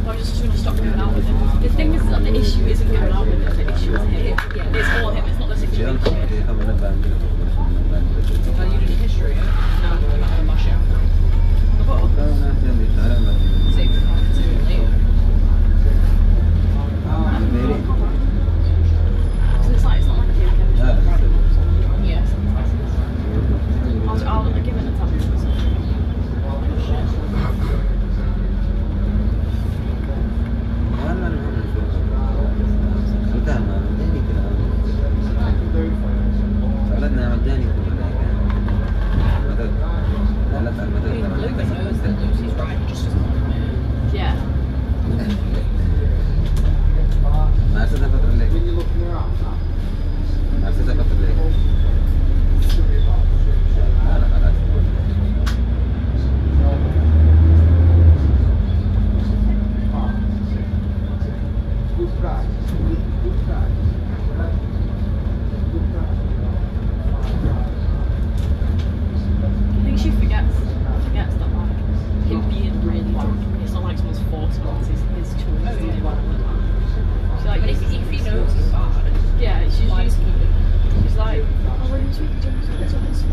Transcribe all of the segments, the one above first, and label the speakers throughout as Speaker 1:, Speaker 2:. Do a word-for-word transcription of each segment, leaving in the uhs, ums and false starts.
Speaker 1: I was just going to stop going out with him. The thing is that the issue isn't going out with him, the issue is him. Yeah. It's all him, it's not the situation.
Speaker 2: Are you doing history? No, I'm going to mash out.
Speaker 1: What?
Speaker 2: Save the time to do it later.
Speaker 1: So it's like, it's not like a game chemistry, right?
Speaker 2: Yes.
Speaker 1: I'll, I'll give it a tap.
Speaker 2: Luca knows that Lucy's right, he just doesn't want to admit it.
Speaker 1: Yeah. I think she forgets, forgets that like him being really bad. It's not like someone's forced him, it's his, his choice to do well all the time. So like,
Speaker 2: But if, if he knows he's bad,
Speaker 1: yeah, she's,
Speaker 2: why does
Speaker 1: she's,
Speaker 2: he do it?
Speaker 1: she's like, oh, when you speak to him, it's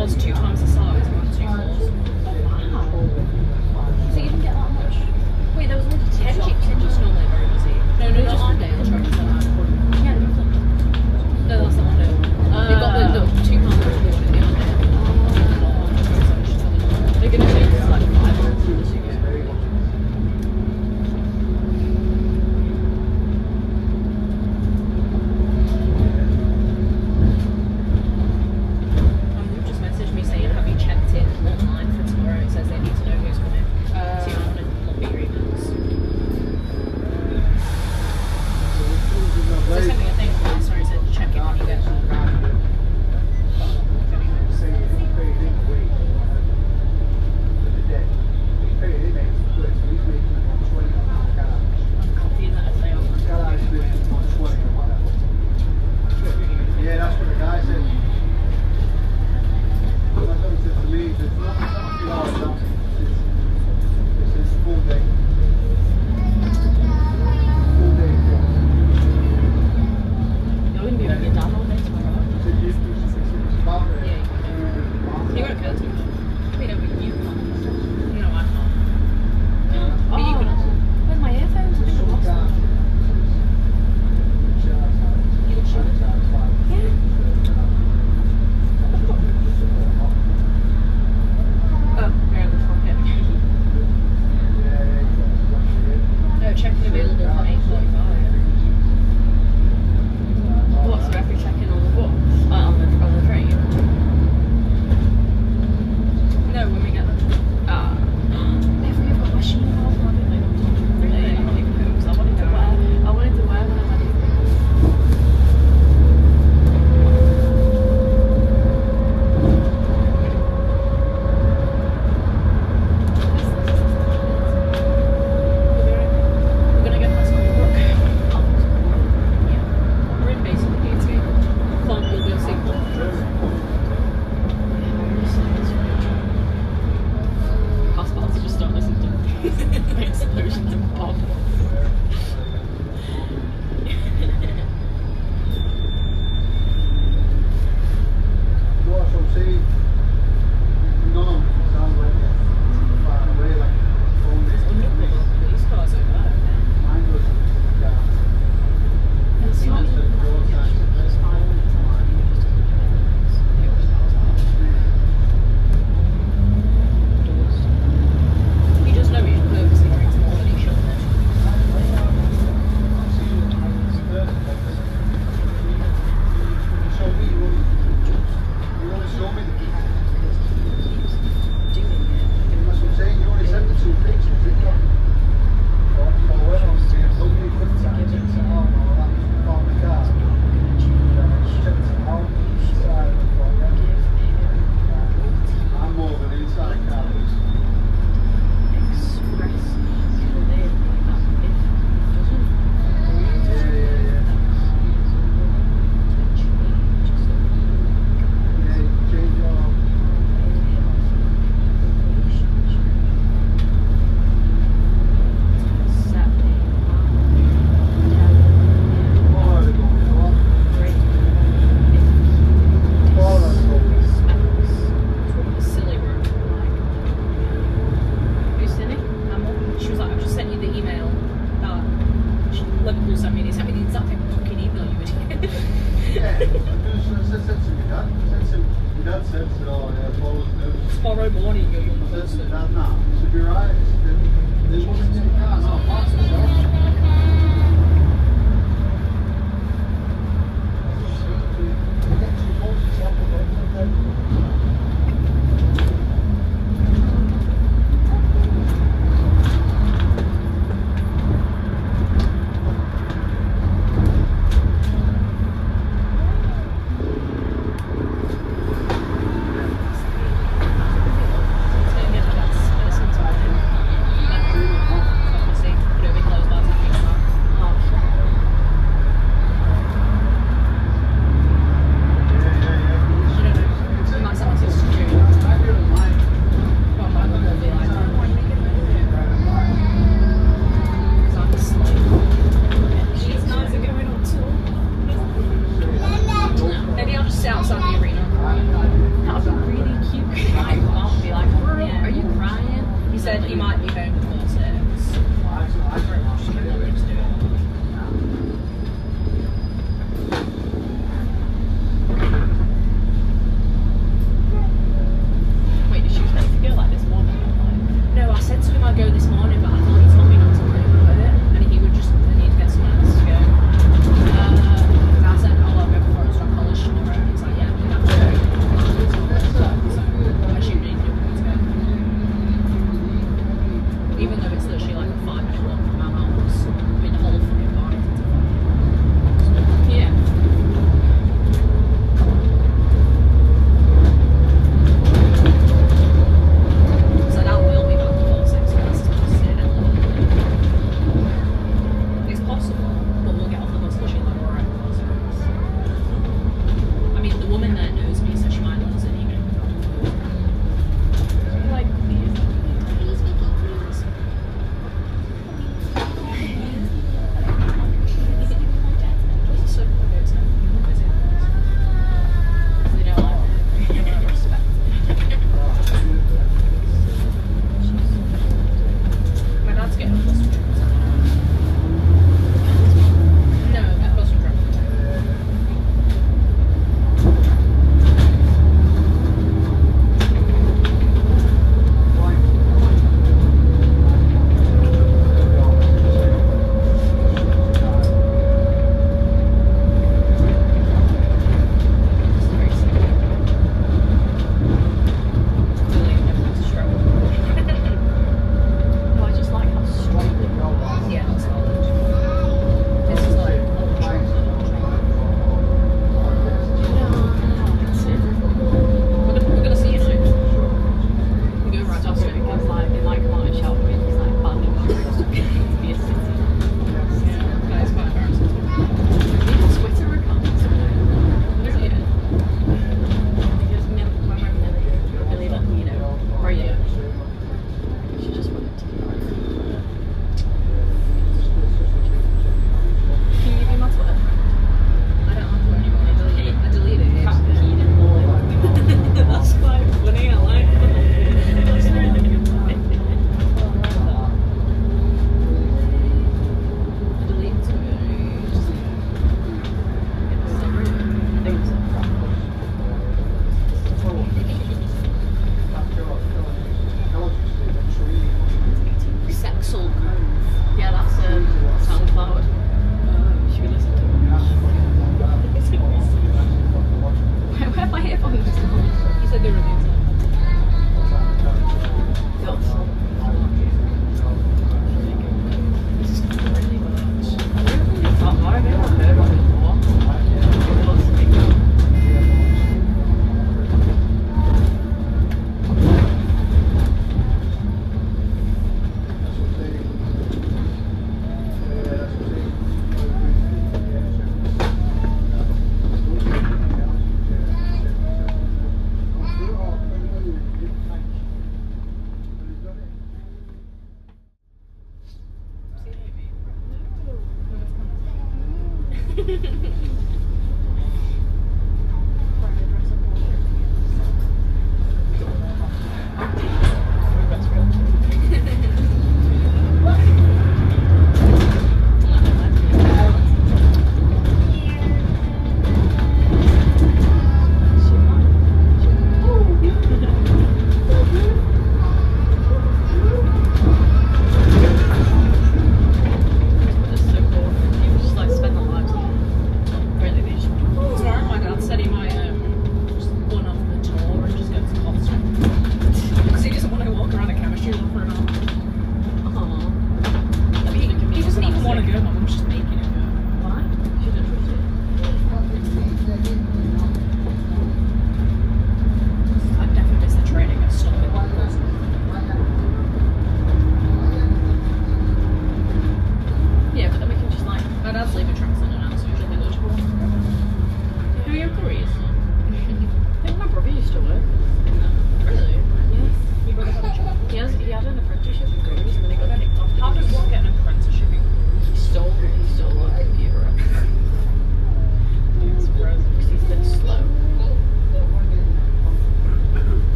Speaker 2: floors two times the size, about two floors.
Speaker 1: Wow. So you didn't get that much? Wait, there was only two
Speaker 2: Kenji,
Speaker 1: shops.
Speaker 2: Kenji's normally very busy. No, no, just one day. I'll try to do that.
Speaker 1: Yeah, there was like-
Speaker 2: No, that's the one day. They've got the, the two pound floor at the other day.
Speaker 1: They're gonna take us like five minutes to go.
Speaker 2: Um, they've just messaged me saying, have you checked in online for tomorrow? It says they need to know who's coming.
Speaker 1: Uh,
Speaker 2: So you want to lobby your emails. They sent me a thing last night, it said check in when you get home. I'm copying that as they are.
Speaker 3: Yeah, that's what the guy said. That's what he said to me. He said, "It's not a few hours now. It's it's a full day. Full day.
Speaker 1: You're gonna be with your dad all day tomorrow.
Speaker 3: He said, "You- you- it's about it."
Speaker 2: Yeah, you won't care too much.
Speaker 1: Wait, no, but you can't.
Speaker 2: You know, I can't.
Speaker 1: Oh,
Speaker 2: But you can also.
Speaker 1: where's my earphones? I think I lost them.
Speaker 2: You can shoot it. Oh, you're in the pocket. No, checking available from eight forty-five.
Speaker 1: What, so after checking on the bus? Uh, on the, on the train?
Speaker 2: No, when we get there.
Speaker 1: Ah. If we have got my sheet off, I didn't like them. Really? I'm not even home, 'cause I wanted to wear, I wanted to wear when I went in.
Speaker 2: We're gonna get past Brook. Yeah. We're in basically Gatesgate. Can't you'll be able to see Brook.
Speaker 1: Hospitals just don't listen to explosions of pop.
Speaker 3: You also see, none of them sound like they're far away, like phone
Speaker 2: There's wonderful police cars over there.
Speaker 3: Mine was, yeah.
Speaker 1: It's not
Speaker 3: That's the road sign.
Speaker 1: It's fine.
Speaker 2: He does know he purposely drinks more than he should.
Speaker 3: I'm more of an inside car.
Speaker 1: Express Khalid that if doesn't
Speaker 3: Yeah, yeah, yeah. Yeah, change your Florida going on. Florida going.
Speaker 2: Silly room.
Speaker 1: Who's silly?
Speaker 2: Um, she was like, I've just sent you the email that she, Liverpool sent me. They sent me the exact same fucking email, you idiot.
Speaker 3: Yeah, I said to my dad. I said to my dad said, said, oh yeah, Florida's nervous.
Speaker 2: Tomorrow morning, you're young
Speaker 3: I said to
Speaker 2: person.
Speaker 3: my dad, nah. I said, you're right. I said, there wasn't any cars, no, parts myself.
Speaker 2: It's gonna get the best person tomorrow. Obviously, but it'll be closed by the said he might be home before six. Just give me a minute to do it.
Speaker 1: Wait, did she expect you to go like this morning? Like,
Speaker 2: No, I said to him I'd go this morning, but I thought he told me not to worry about it, and he would just I need to get someone else to go. Uh, and I said, oh, I'll go before I start college tomorrow. And he's like, yeah, I'm have to go. So I assumed he knew I wanted to go.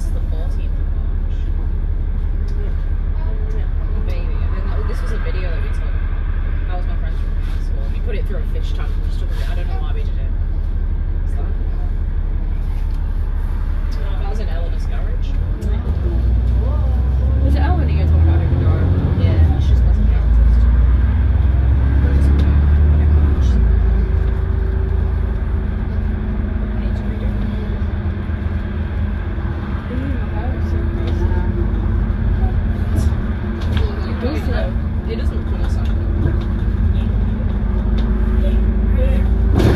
Speaker 2: This is the fourteenth of March. Baby. And then that, this was a video that we took. That was my friends from high school. We put it through a fish tank and just took it. I don't know why we did it. What's that? Oh, that was in Eleanor's garage.
Speaker 1: Was it Ellen you talking about who died?
Speaker 2: Yeah, she just wasn't the artist. I need to redo it. It doesn't look nice actually.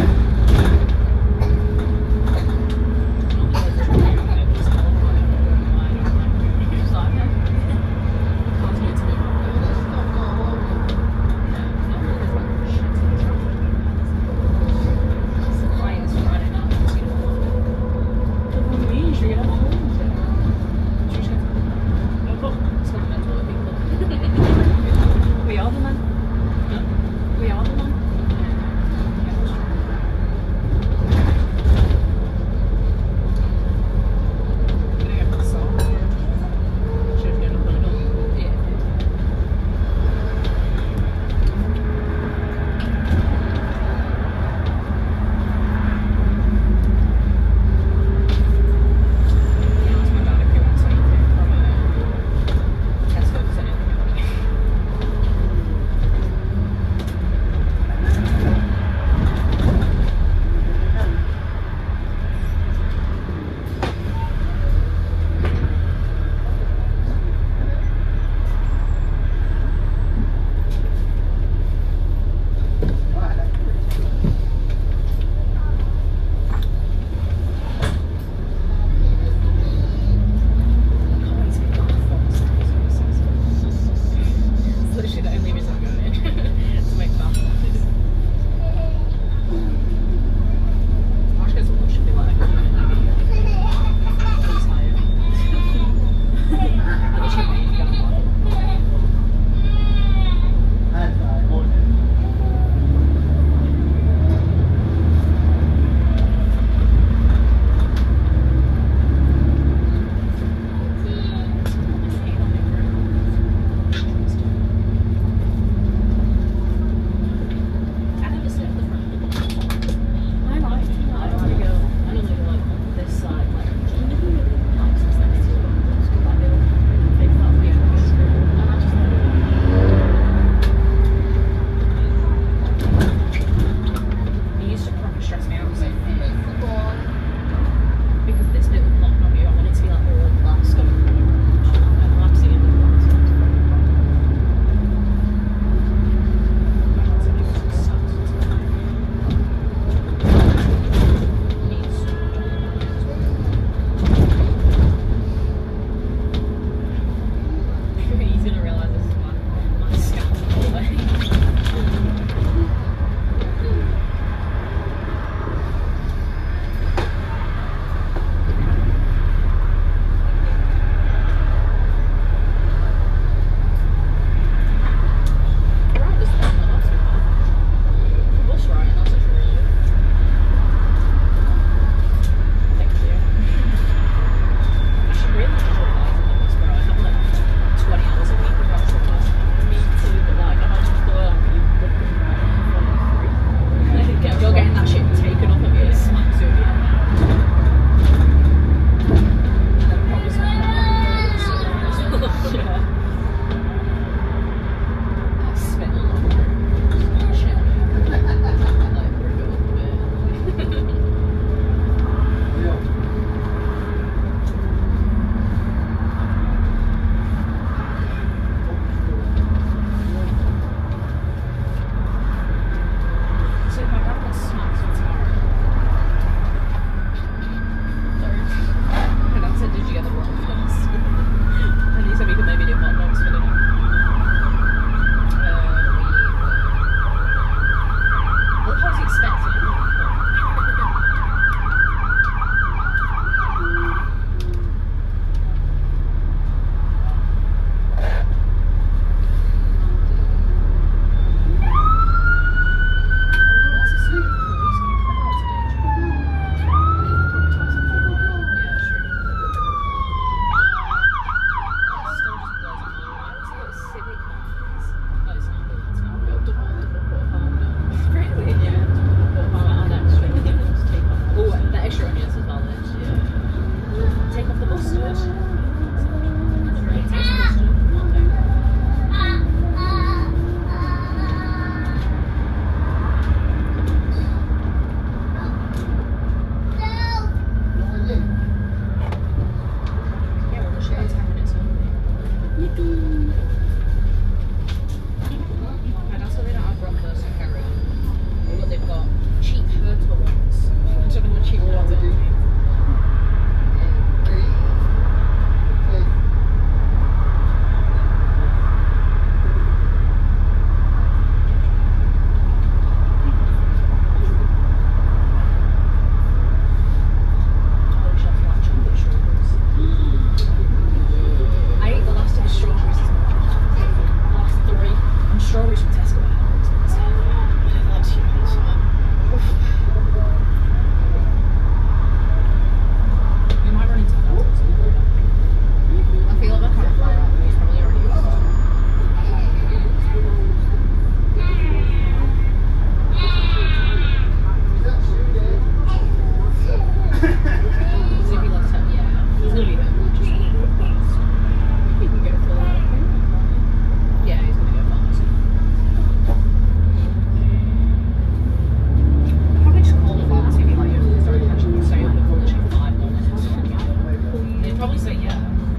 Speaker 2: probably say yeah.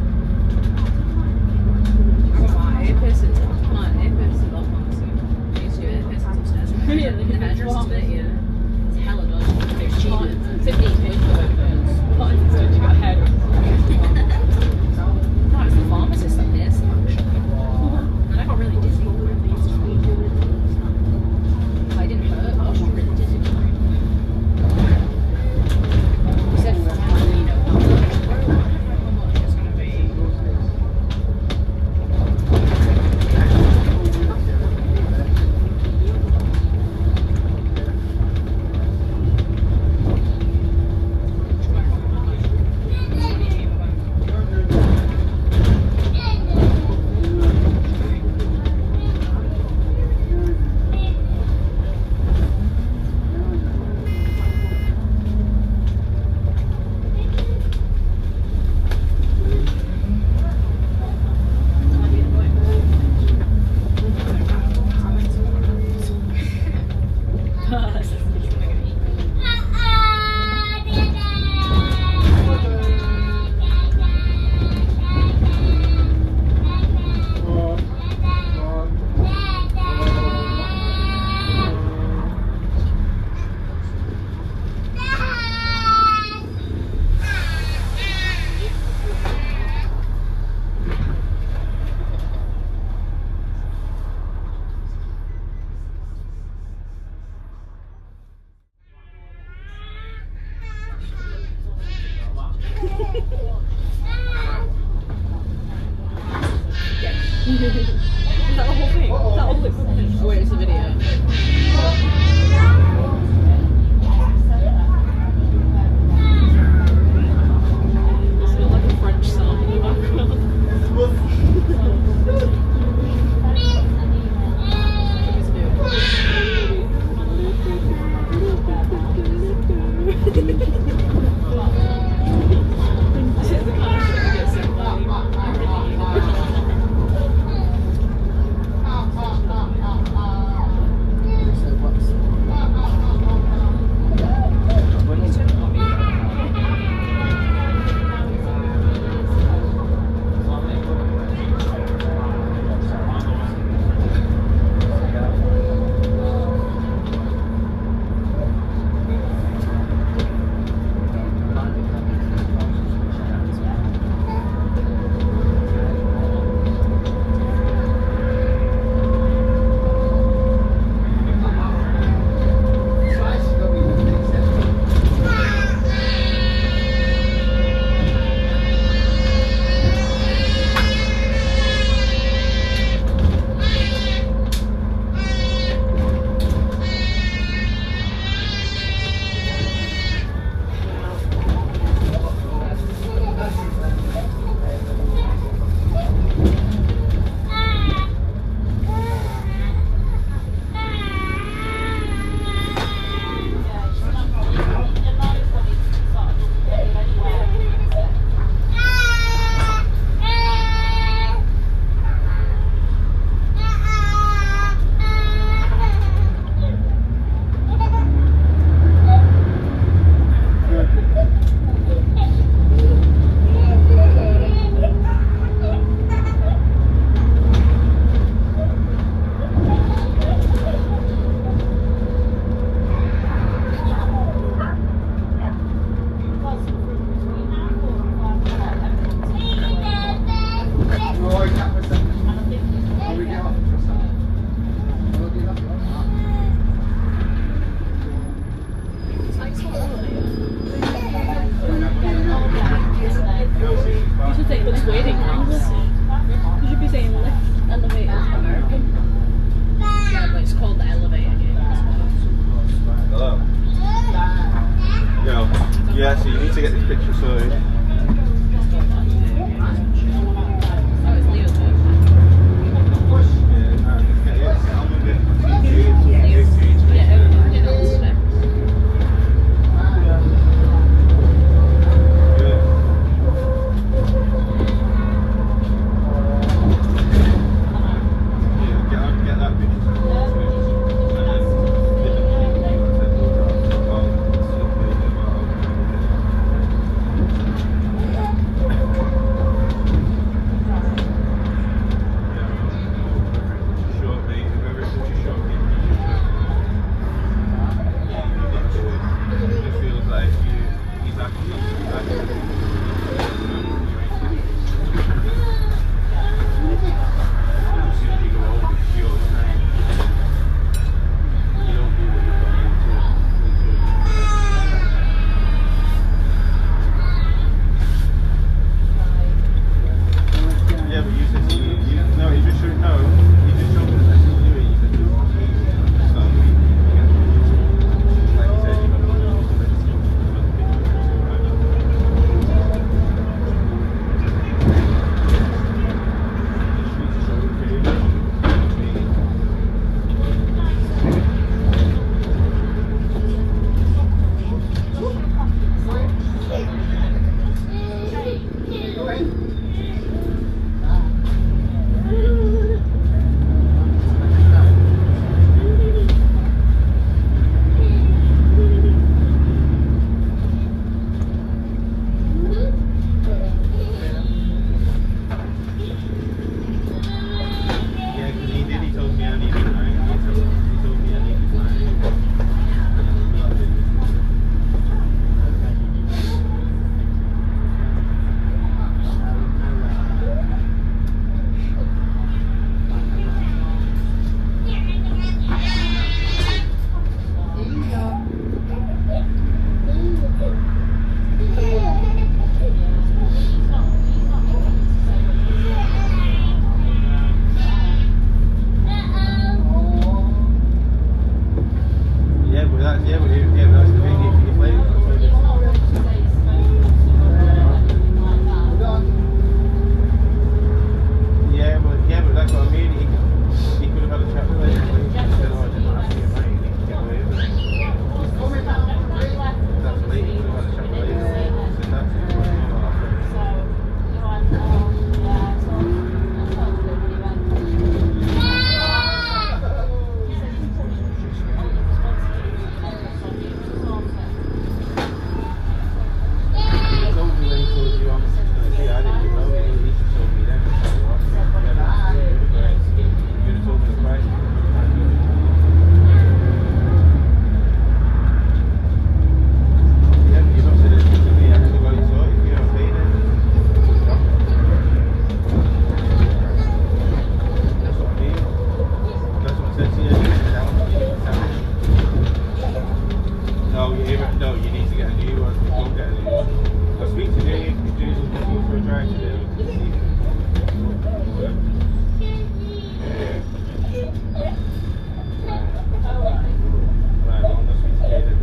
Speaker 2: I got my ear piercings. My ear piercings are fancy. I used to do ear piercings upstairs. In the
Speaker 1: Really?
Speaker 2: hairdresser- in the hairdresser's bit, yeah. It's hella done. It's cheap.
Speaker 1: What?
Speaker 2: fifteen quid for both birds.
Speaker 1: What instead you got hair?
Speaker 2: No, it's the pharmacist that pierced them actually. And I got really dizzy when they used to feed you. I didn't hurt, but I was really dizzy. He said, finally, you know how much. I don't know how much it's going to be. Is that the whole thing? Is that all the thing? Oh wait, it's a video. It's got like a French song in the background. This is the kind of shit that gets sent by you.
Speaker 3: So what's
Speaker 4: drive today. Right, well, I'm not speaking to Jada.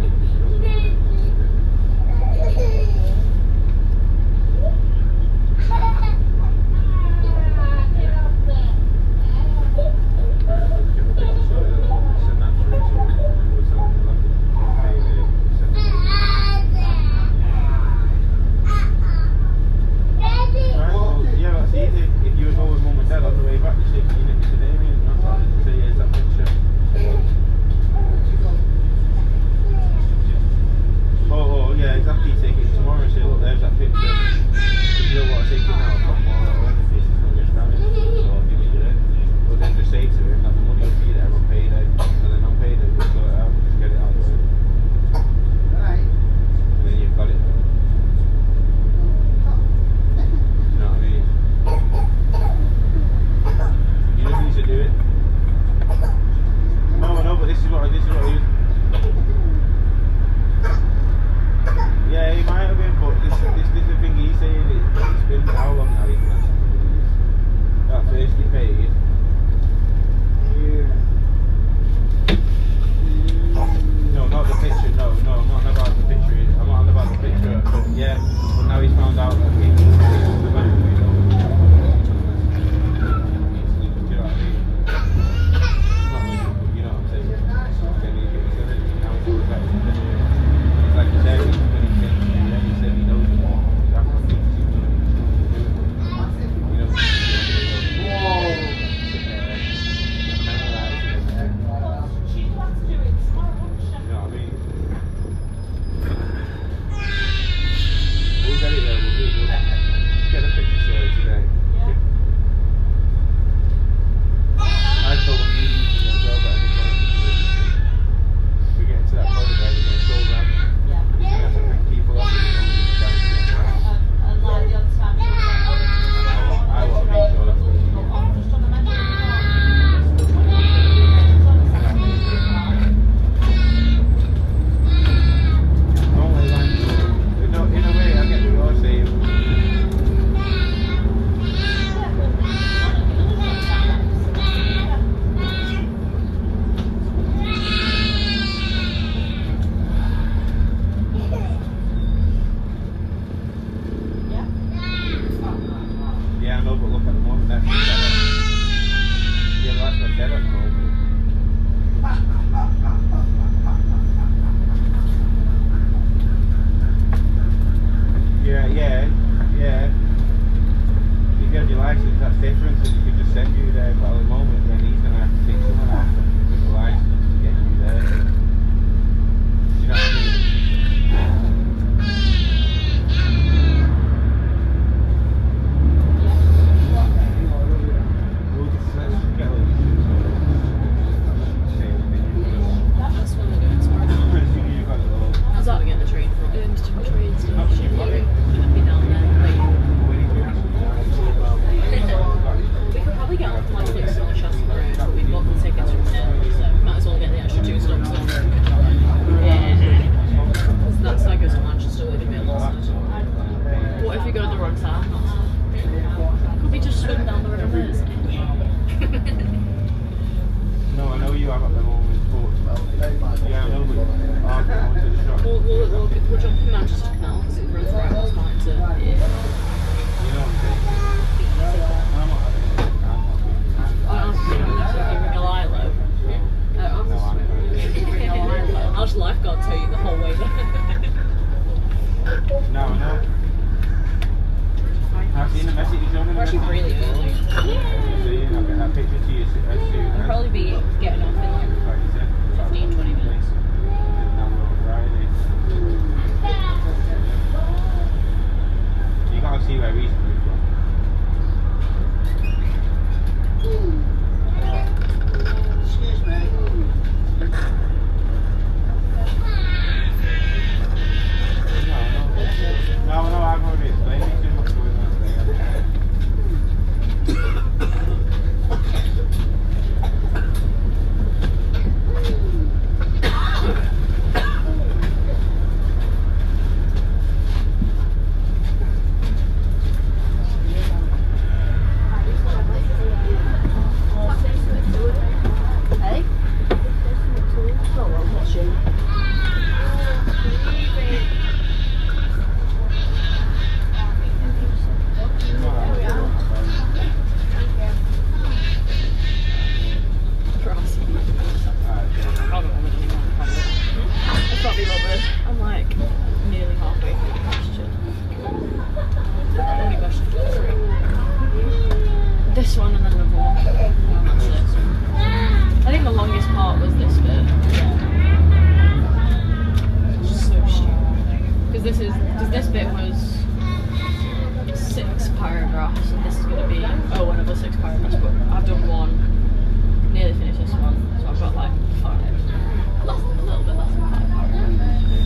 Speaker 1: paragraphs, and this is going to be oh another six paragraphs. But I've done one, nearly finished this one, so I've got like five, less, a little bit less than five paragraphs.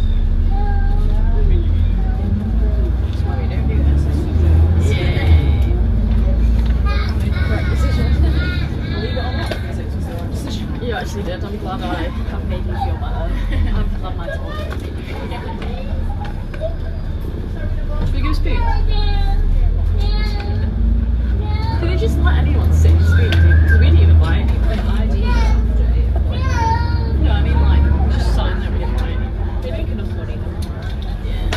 Speaker 1: That's why we don't do this. Yay! Leave it on that because it was the right decision. You actually did. I'm glad I have made you feel better. I'm glad my talk made you feel better. Should we go spoon? Can you just let anyone sit and spoon? Because we didn't even buy any. Like, I didn't. No, I mean like just sign that we didn't buy any. They make enough money though. Yeah.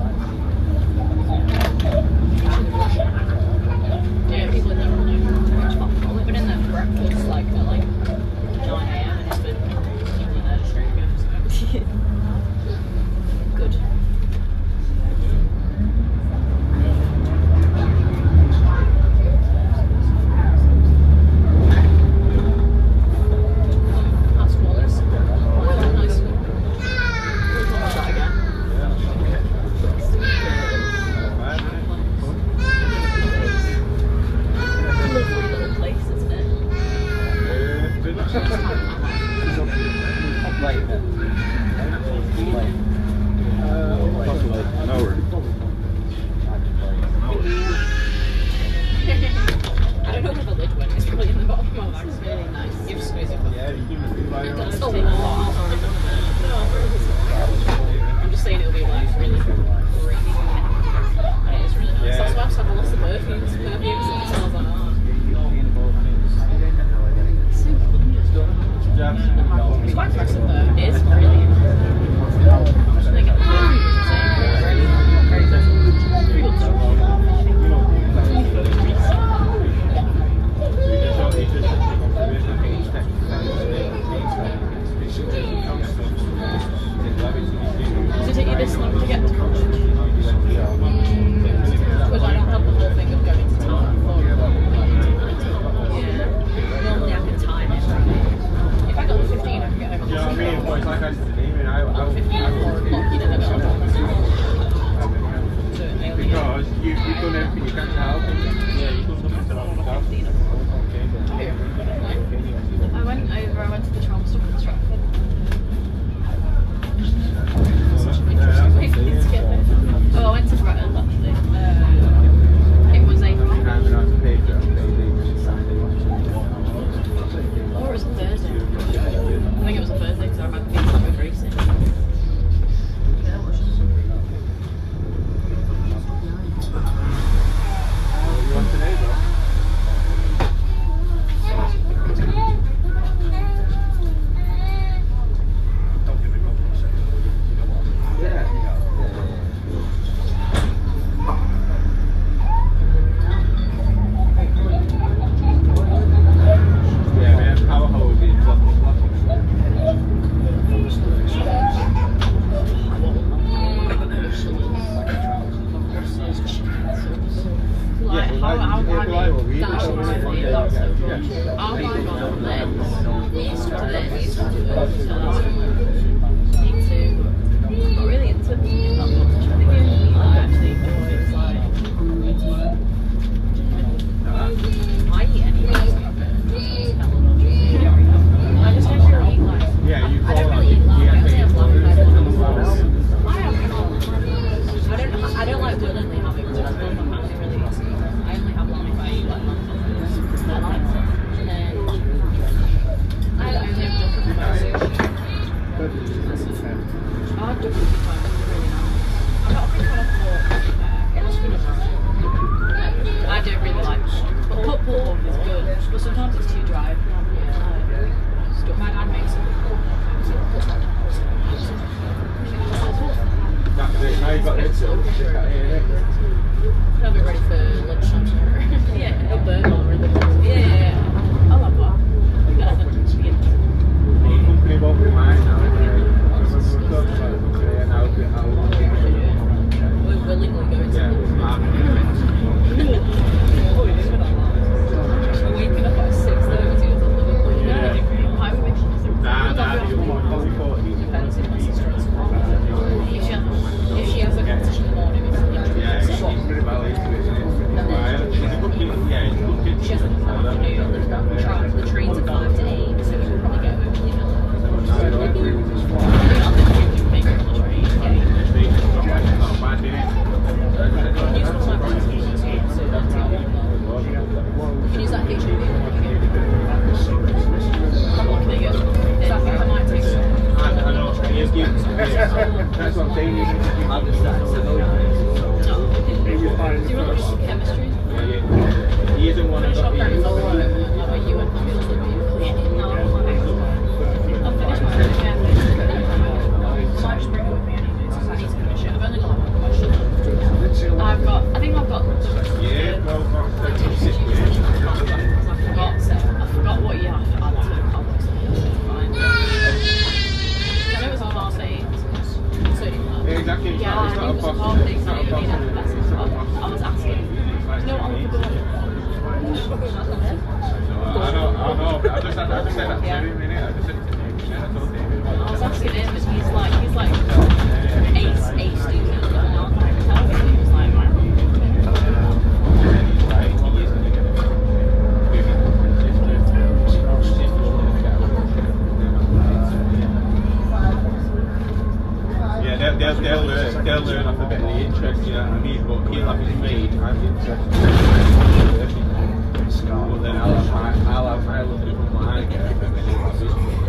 Speaker 1: Yeah, people in there are like rich people. We've been in there for breakfast like at like nine a m and it's been people in there just drinking. So. Good. That's Wallace. Oh, that's nice. We'll talk about that again. Lovely little place, isn't it? I don't know where the lid went. It's probably in the bottom of my bag. It's really nice. You just squeeze it back. It's a lot. I'm just saying it'll be like really creamy. And it is really nice. That's why I've had lots of perfumes. Perfumes and smells like that. It's quite impressive though. It is really impressive. I'm just thinking the perfume is insane. Very, very good. Very good stuff. Does it take you this long to get to college? Because I don't have the whole thing of going to town before. Yeah. Normally I can time it. If I got the fifteen, I can get home on the fifteen. fifteen or four o'clock, you never know.
Speaker 4: Because you, you've done everything you can to help. Yeah, you've done something to help.
Speaker 1: I went over, I went to the tram stop in Stratford. Such an interesting way for me to get there. Oh, I went to Bretton actually. Uh, it was a or it was a Thursday. I think it was a Thursday because I remember being with racing.
Speaker 4: You want today though?
Speaker 1: I've done it before, it's really nice.
Speaker 2: history.
Speaker 4: Yeah, yeah. He isn't one of
Speaker 2: Finish
Speaker 4: the.
Speaker 2: our
Speaker 4: he
Speaker 2: friends
Speaker 4: is-
Speaker 2: over like where you went and it was like beautiful. No, I'm like, I'll finish my friend again. So I just bring it with me anyway, because I need to finish it. I've only got like one question. I've got, I think I've got
Speaker 4: Yeah, well, well, that's
Speaker 2: I
Speaker 4: it, yeah.
Speaker 2: forgot, so I forgot what you have to add to the complex. Fine. I know it's on our stage. So,
Speaker 4: Yeah, exactly. It's
Speaker 2: yeah,
Speaker 4: not, it's
Speaker 2: I
Speaker 4: not
Speaker 2: knew
Speaker 4: a
Speaker 2: it was a
Speaker 4: possible.
Speaker 2: complex,
Speaker 4: It's
Speaker 2: I
Speaker 4: not a
Speaker 2: didn't mean
Speaker 4: possible.
Speaker 2: that
Speaker 4: It's not a possible.
Speaker 2: I was asking. You know what I'm looking for?
Speaker 4: I know, I know, but I just, I just said that to
Speaker 2: Yeah.
Speaker 4: him, innit? I just said it to him, and I told him.
Speaker 2: I was asking him, and he's like, he's like, ace, ace student. And I was like, tell me, he was like,
Speaker 4: Yeah, they'll, they'll, they'll learn, they'll learn off a bit of the interest, you know what I mean? But he'll have his maid, I'm interested. But then I'll have my, I'll have my little bit more I get, and then he'll have his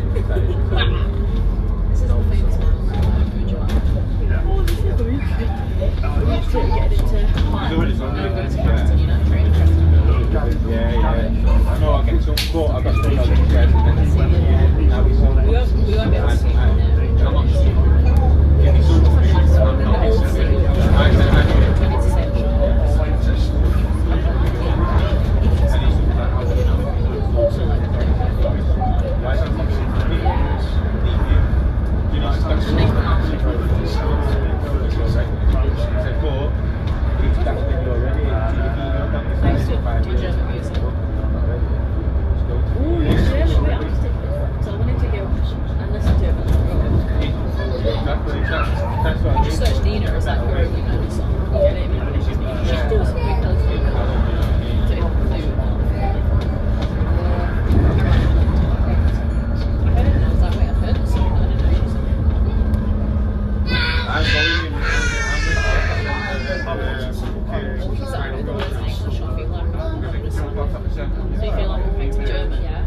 Speaker 2: this is all famous man. Food job. Oh, this is very good. I'm just getting into my,
Speaker 4: He's already done
Speaker 2: I'm
Speaker 4: it,
Speaker 2: going to
Speaker 4: yeah.
Speaker 2: Preston, you know, training Preston.
Speaker 4: Yeah, yeah. I know I'll get some, but I've got to know these guys, and then now he's on.
Speaker 2: We won't, we won't be able to see
Speaker 4: I-
Speaker 2: him there.
Speaker 4: I'm not sure. Give me some. I'm not
Speaker 2: I
Speaker 4: interested.
Speaker 2: need
Speaker 4: I said, I
Speaker 2: to say it.
Speaker 4: I need some of that. I'll let you know.
Speaker 2: Also, like,
Speaker 4: Why is that not something? Do you know, it's got some. He said, but it's that's when you're ready.
Speaker 2: I used to do German music. Ooh, German, wait, I'm just taking it. So I wanted to go and listen to it.
Speaker 4: Exactly, that's, that's what I
Speaker 2: Just
Speaker 4: mean.
Speaker 2: search Nina as like her only known song. You know what I mean? She's she's doing some big things. So it'll do. I heard it and I was like, wait, I've heard this song, but I didn't know she sang it.
Speaker 4: I'm going in. I'm going to.
Speaker 2: Is that I know the words in English, I feel like I don't understand. So you feel like I'm affecting German? Yeah.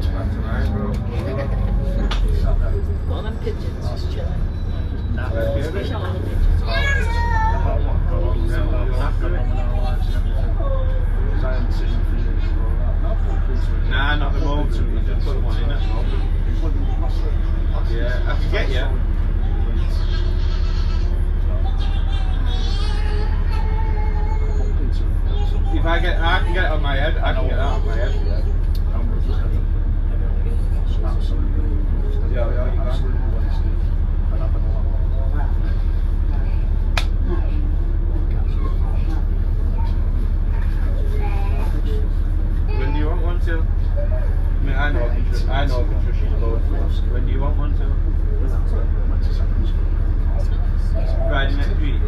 Speaker 2: What are them pigeons just chilling? Which are the pigeons?
Speaker 4: Nah, not the moment. Just put one in at the moment. Yeah, I can get you. If I get, I can get it on my head. I can get that on my head. Yeah, yeah, you can. When do you want one to? I mean, I know I can trust, I know I can trust you both. When do you want one to? Friday next week.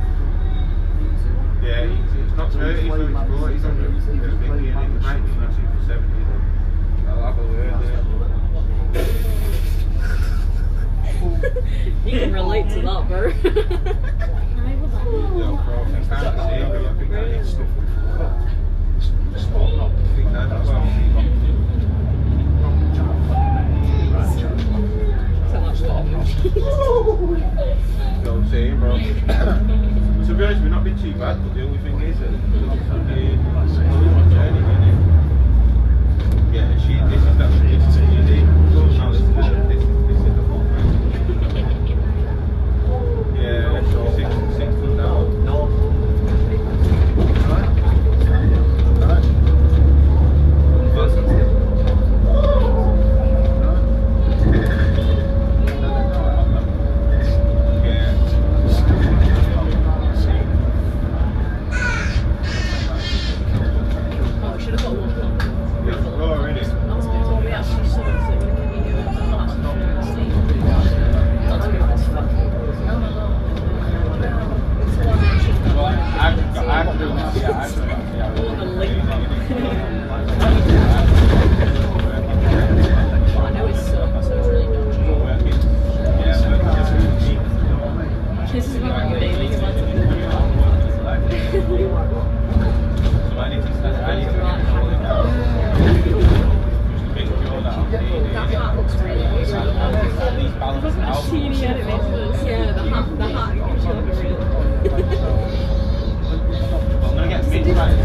Speaker 4: Yeah, he's, it's not thirty, so it's forty. He's on the big game. It might be two for seventy. I'll have a word there.
Speaker 2: You can relate to that, bro.
Speaker 4: Yeah, bro, I can't say it, but I think that is stuff. I think that as well.
Speaker 2: So much better.
Speaker 4: Don't say it, bro. To be honest, we've not been too bad, but the only thing is that yeah, she, this is that, this is the easy. Well, no, this is the, this, this is the whole thing. Yeah, so six, six foot down. No.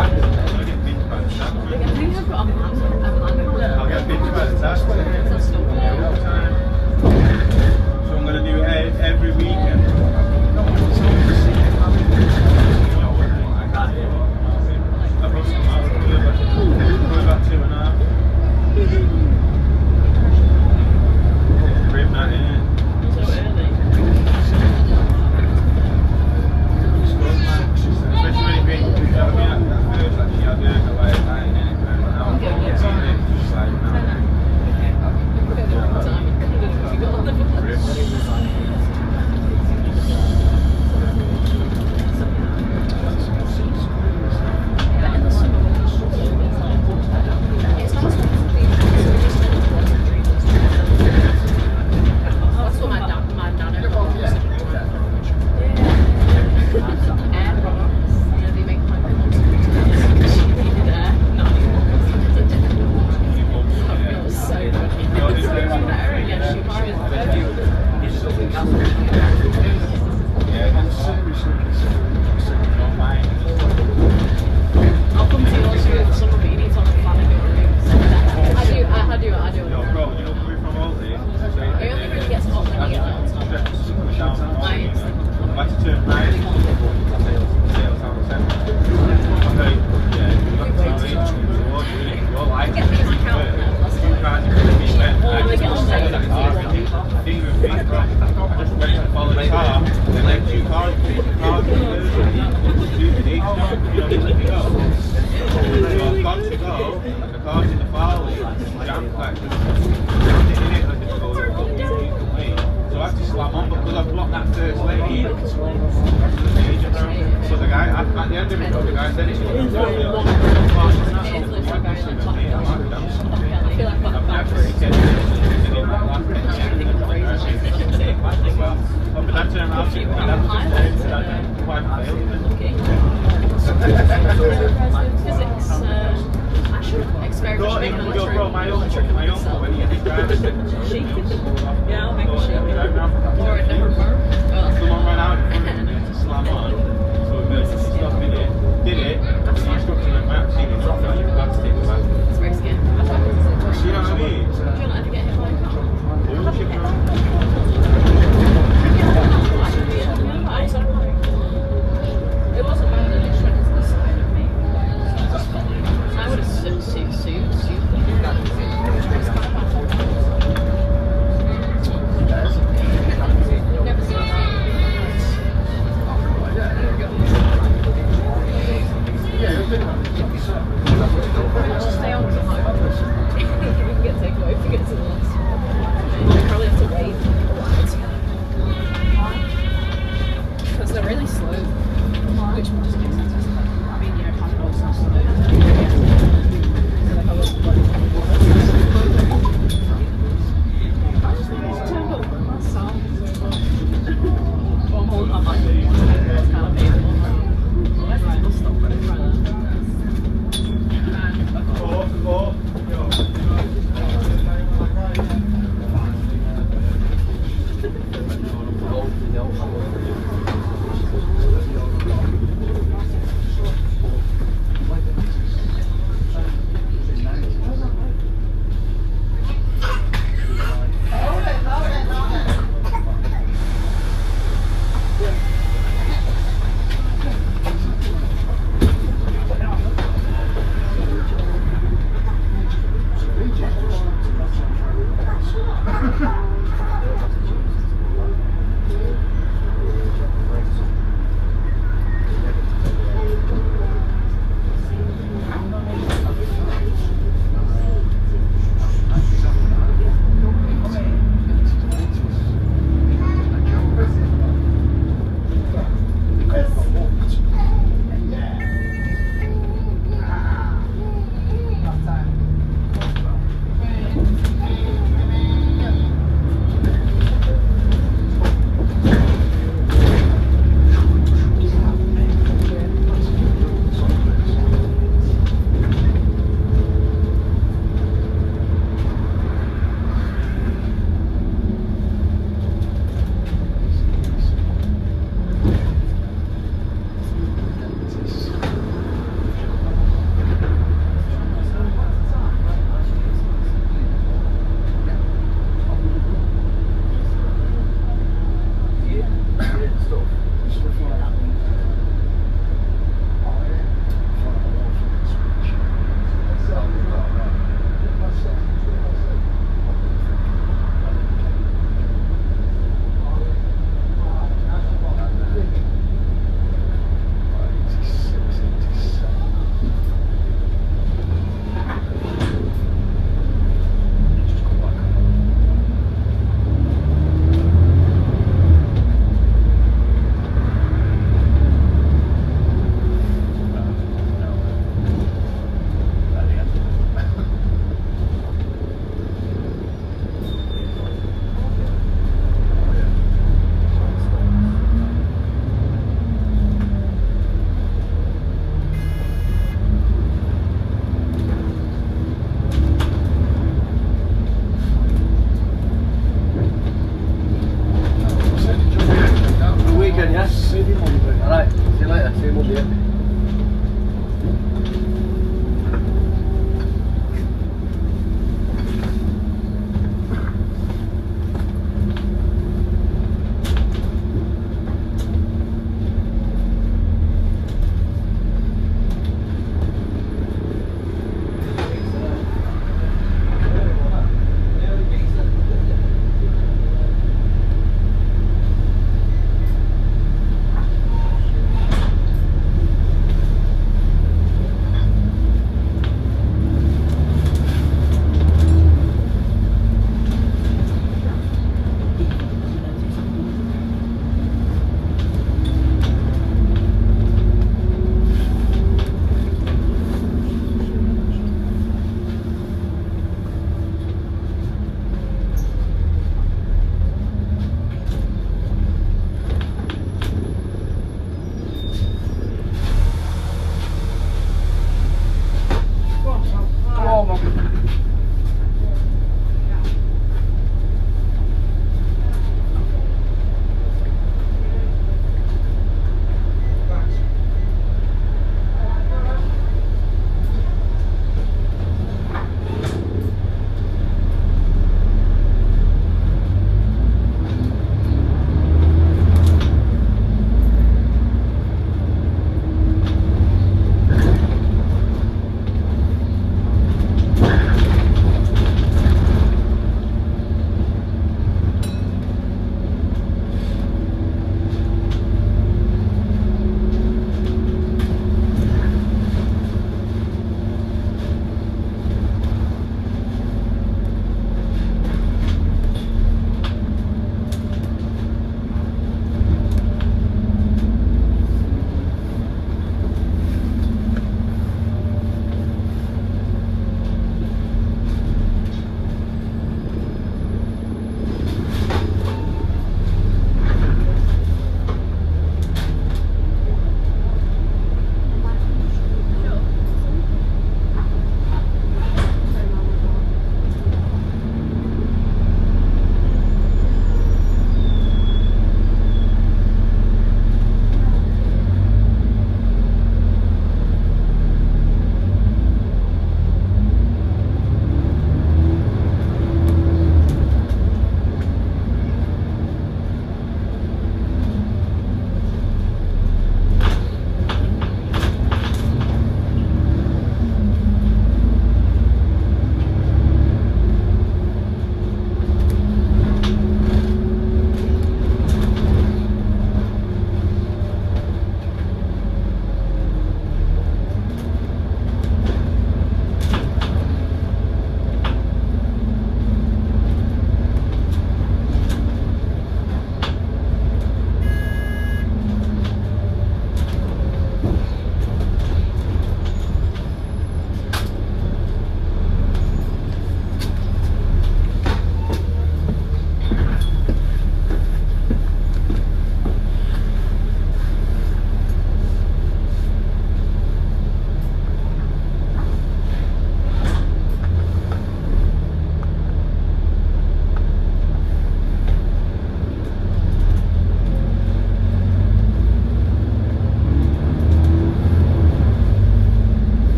Speaker 4: I'll get pinched by the tax.
Speaker 1: I think I've got a plan. A plan.
Speaker 4: I'll get pinched by the tax.
Speaker 1: That's still good.
Speaker 4: So I'm going to do it every weekend. I've got some out. Probably about two and a half. Rip that in.
Speaker 1: So early.
Speaker 4: Especially when it being, I mean, at first, actually, I do it away at night, and now I'm getting it, it's just like, now.
Speaker 1: Stay on the home. We can get takeaway if we get to the last.